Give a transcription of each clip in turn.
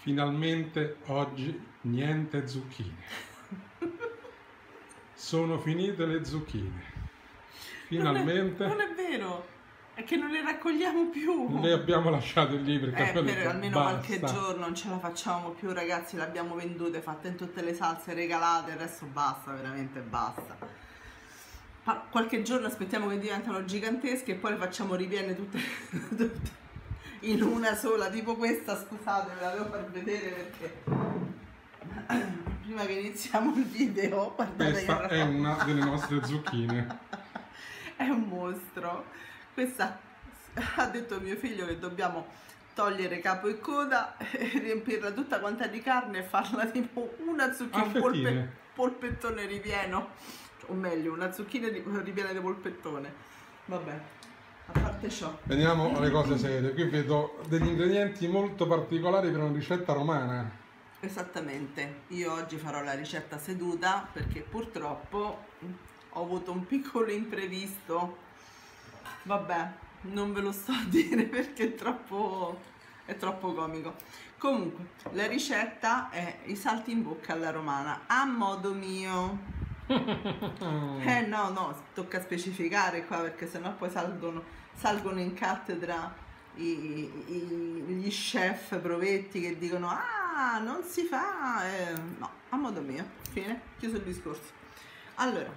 Finalmente oggi niente zucchine. Sono finite le zucchine. Finalmente. Non è vero, è che non le raccogliamo più. Le abbiamo lasciate lì perché Per detto, almeno basta. qualche giorno non ce la facciamo più, ragazzi. Le abbiamo vendute, fatte in tutte le salse, regalate. Adesso basta, veramente basta. Qualche giorno aspettiamo che diventano gigantesche e poi le facciamo ripiene tutte in una sola, tipo questa. Scusate, ve la devo far vedere perché prima che iniziamo il video, guardate, Questa è una delle nostre zucchine. È un mostro. Questa, ha detto mio figlio che dobbiamo togliere capo e coda e riempirla tutta quanta di carne e farla tipo una zucchina, un polpettone ripieno, o meglio una zucchina ripiena di polpettone. Vabbè, a parte ciò, veniamo alle cose serie. Qui vedo degli ingredienti molto particolari per una ricetta romana. Esattamente, io oggi farò la ricetta seduta perché purtroppo ho avuto un piccolo imprevisto. Vabbè, non ve lo sto a dire perché è troppo comico. Comunque, la ricetta è i salti in bocca alla romana a modo mio. No, tocca specificare qua perché sennò poi salgono in cattedra gli chef provetti che dicono ah, non si fa, no, a modo mio. Fine, chiuso il discorso. Allora,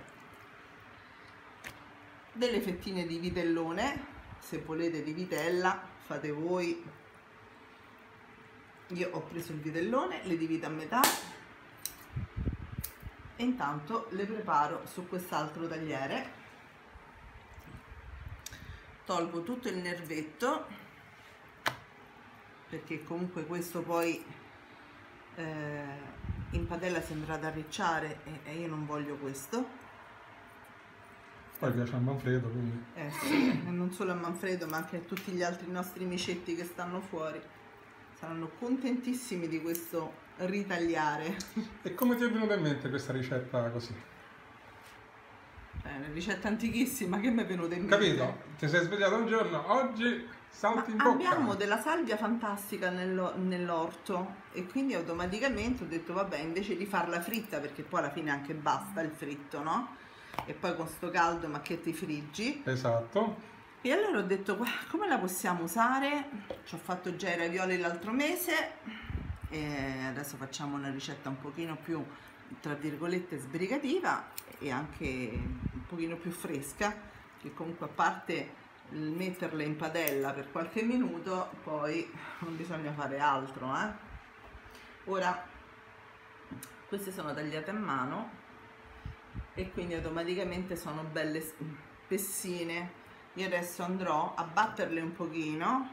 delle fettine di vitellone, se volete di vitella fate voi. Io ho preso il vitellone, le divido a metà e intanto le preparo su quest'altro tagliere. Tolgo tutto il nervetto perché comunque questo poi in padella si andrà ad arricciare e io non voglio questo. Poi piace a Manfredo, quindi. Sì, e non solo a Manfredo ma anche a tutti gli altri nostri amicetti che stanno fuori. Saranno contentissimi di questo ritagliare. E come ti è venuta in mente questa ricetta così? È una ricetta antichissima che mi è venuta in mente. Capito? Ti sei svegliato un giorno, oggi salti in bocca. Abbiamo della salvia fantastica nell'orto e quindi automaticamente ho detto vabbè, invece di farla fritta, perché poi alla fine anche basta il fritto, no? E poi con sto caldo ma che ti friggi. Esatto. E allora ho detto come la possiamo usare? Ci ho fatto già i ravioli l'altro mese e adesso facciamo una ricetta un pochino più, tra virgolette, sbrigativa e anche un pochino più fresca, che comunque a parte metterle in padella per qualche minuto poi non bisogna fare altro, Ora queste sono tagliate a mano e quindi automaticamente sono belle spessine. Io adesso andrò a batterle un pochino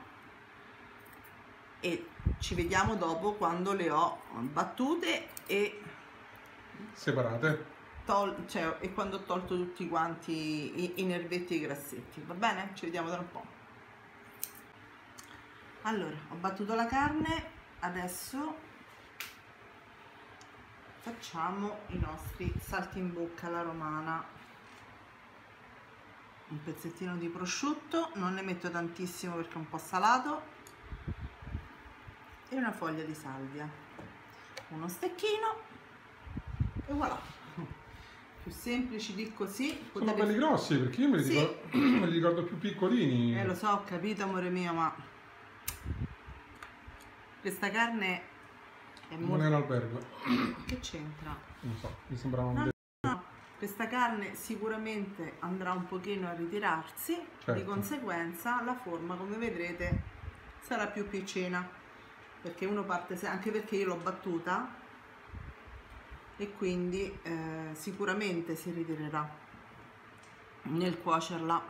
e ci vediamo dopo quando le ho battute e separate, e quando ho tolto tutti quanti i nervetti e i grassetti. Va bene? Ci vediamo tra un po'. Allora, ho battuto la carne, adesso facciamo i nostri salti in bocca alla romana. Un pezzettino di prosciutto, non ne metto tantissimo perché è un po' salato, e una foglia di salvia, uno stecchino e voilà. Più semplici di così. Sono belli grossi perché io me li ricordo più piccolini. Lo so, ho capito amore mio, ma questa carne è molto... Non è un albergo. Che c'entra? Non so, mi sembrava no. Questa carne sicuramente andrà un pochino a ritirarsi, certo. Di conseguenza la forma, come vedrete, sarà più piccina, perché uno parte, anche perché io l'ho battuta e quindi sicuramente si ritirerà nel cuocerla.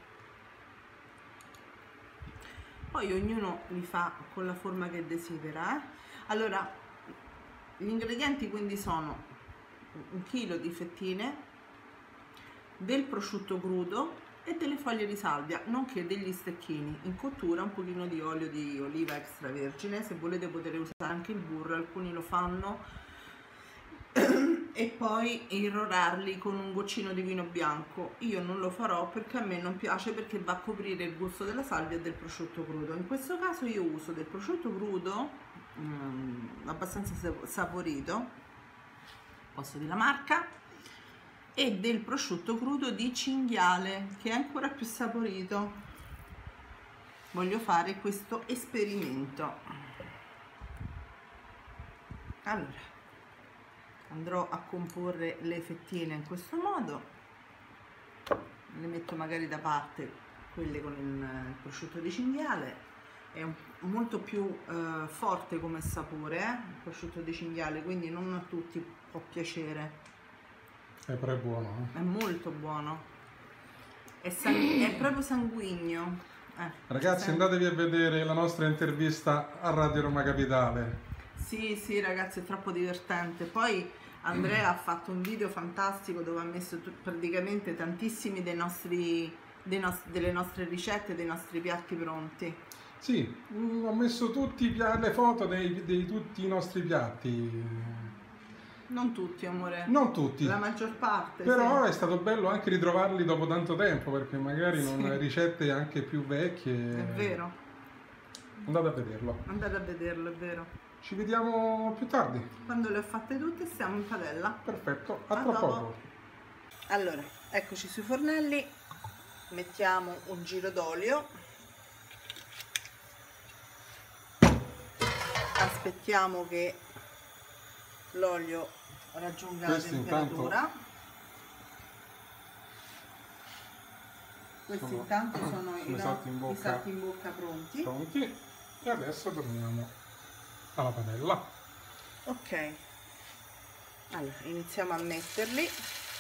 Poi ognuno li fa con la forma che desidera. Allora, gli ingredienti quindi sono 1 chilo di fettine, del prosciutto crudo e delle foglie di salvia, nonché degli stecchini in cottura, un pochino di olio di oliva extravergine. Se volete potete usare anche il burro, alcuni lo fanno, e poi irrorarli con un goccino di vino bianco. Io non lo farò perché a me non piace, perché va a coprire il gusto della salvia e del prosciutto crudo. In questo caso io uso del prosciutto crudo abbastanza saporito, posso dire la marca, e del prosciutto crudo di cinghiale che è ancora più saporito. Voglio fare questo esperimento. Allora, andrò a comporre le fettine in questo modo, le metto magari da parte quelle con il prosciutto di cinghiale. È molto più forte come sapore, il prosciutto di cinghiale, quindi non a tutti può piacere. Però è buono. È molto buono, è proprio sanguigno. Ragazzi, andatevi a vedere la nostra intervista a Radio Roma Capitale. Sì ragazzi, è troppo divertente. Poi Andrea ha fatto un video fantastico dove ha messo praticamente tantissimi delle nostre ricette, dei nostri piatti pronti. Sì, ho messo tutti le foto di tutti i nostri piatti. Non tutti, amore. Non tutti. La maggior parte. Però sì. è stato bello anche ritrovarli dopo tanto tempo, perché magari non ricette anche più vecchie. È vero. Andate a vederlo. Andate a vederlo, è vero. Ci vediamo più tardi. Quando le ho fatte tutte siamo in padella. Perfetto, a tra dopo. poco. Allora, eccoci sui fornelli. Mettiamo un giro d'olio. Aspettiamo che l'olio raggiunga la temperatura. Questi intanto sono i salti in bocca pronti. E adesso torniamo alla padella. Ok, allora iniziamo a metterli.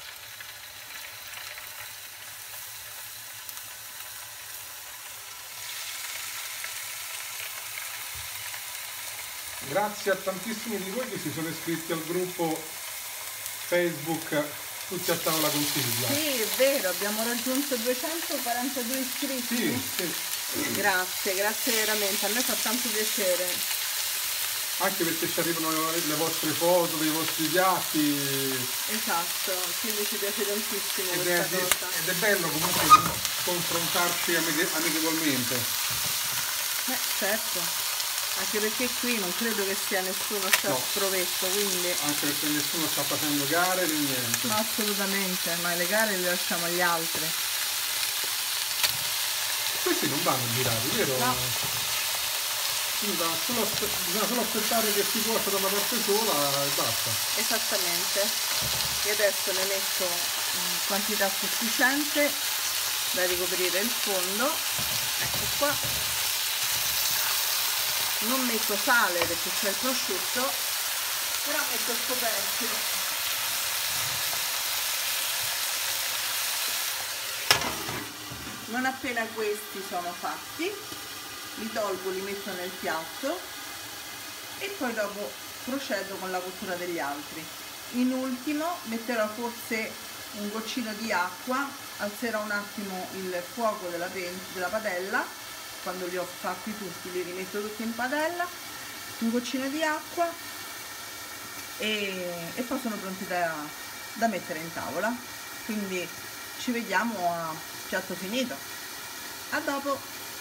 Grazie a tantissimi di voi che si sono iscritti al gruppo Facebook Tutti a tavola con Silvia. Sì, è vero, abbiamo raggiunto 242 iscritti. Sì. Grazie veramente, a me fa tanto piacere. Anche perché ci arrivano le vostre foto dei vostri piatti. Esatto, quindi ci piace tantissimo Ed è bello comunque confrontarci amichevolmente. Certo. Anche perché qui non credo che sia nessuno provetto, quindi... Anche perché nessuno sta facendo gare né niente. No, assolutamente, ma le gare le lasciamo agli altri. Questi non vanno girati, vero? No. Bisogna solo aspettare che si cuocia da una parte sola e basta. Esattamente. E adesso ne metto quantità sufficiente da ricoprire il fondo. Ecco qua. Non metto sale perché c'è il prosciutto, però metto il scoperchio. Non appena questi sono fatti, li tolgo, li metto nel piatto e poi dopo procedo con la cottura degli altri. In ultimo metterò forse un goccino di acqua, alzerò un attimo il fuoco della padella. Quando li ho fatti tutti li rimetto tutti in padella, un goccino di acqua e poi sono pronti da mettere in tavola. Quindi ci vediamo a piatto finito. A dopo.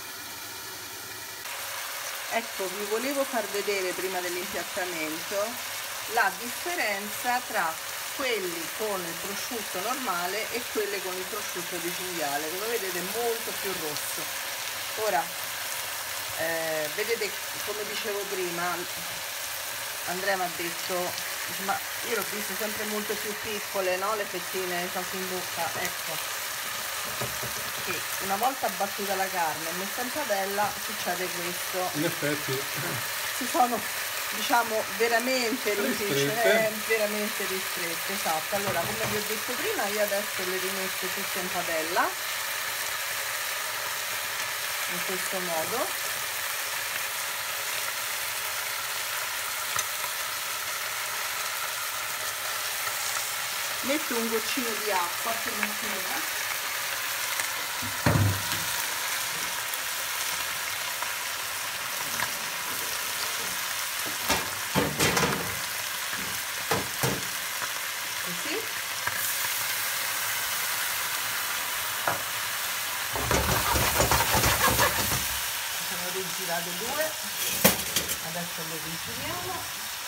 Ecco, vi volevo far vedere prima dell'impiattamento la differenza tra quelli con il prosciutto normale e quelle con il prosciutto di cinghiale. Come vedete è molto più rosso. Ora, vedete, come dicevo prima, Andrea mi ha detto, ma io l'ho visto sempre molto più piccole, no? Le fettine, i salti in bocca, ecco, che una volta battuta la carne e messa in padella succede questo. In effetti Si sono, diciamo, veramente ristrette, esatto. Allora, come vi ho detto prima, io adesso le rimetto tutte in padella. In questo modo metto un goccino di acqua appena finita. Così. Rigirate due, adesso le rigiriamo.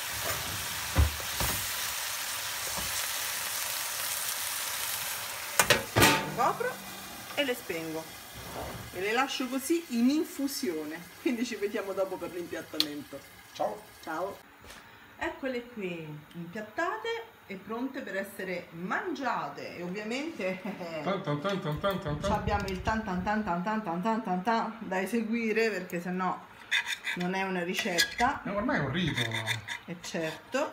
Le copro e le spengo e le lascio così in infusione, quindi ci vediamo dopo per l'impiattamento. Ciao! Ciao! Eccole qui, impiattate e pronte per essere mangiate e ovviamente abbiamo il tan tan tan tan tan tan tan tan tan da eseguire, perché sennò non è una ricetta. Ormai è un rito. E certo.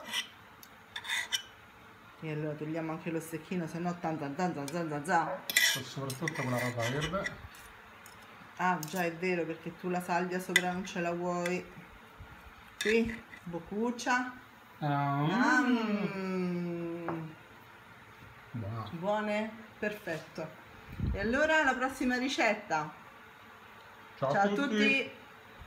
E allora togliamo anche lo stecchino, sennò tan tan tan tan tan tan tan. Soprattutto con la roba verde. Ah già, è vero, perché tu la salvia sopra non ce la vuoi. Qui, boccuccia. Buone? Perfetto. E allora la prossima ricetta. Ciao Ciao a tutti.